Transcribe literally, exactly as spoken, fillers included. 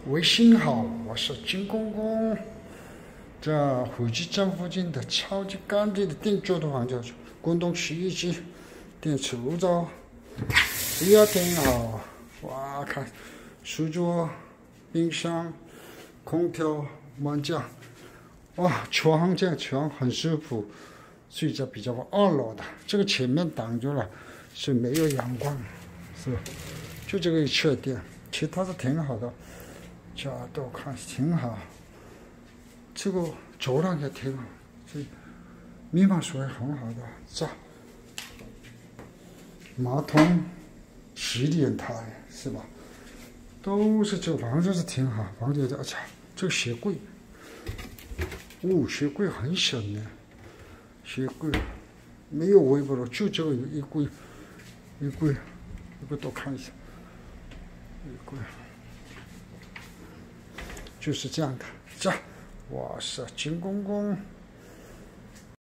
微信好，我是金公公。这惠济站附近的超级干净的定住的房叫做滚动洗衣机、电磁炉灶，也挺好。哇，看书桌、冰箱、空调、门架，哇，床这床很舒服，睡着比较二楼的。这个前面挡住了，是没有阳光，是吧？就这个缺点，其他的挺好的。这都看挺好，这个走廊也挺好，这密码锁也很好的。这马桶、洗脸台是吧？都是这房子是挺好，房子的。操，这个鞋柜，哦，鞋柜很小呢，鞋柜没有微波炉，就这个衣柜，衣柜，衣柜多看一下，衣柜。就是这样的，这我是金公公。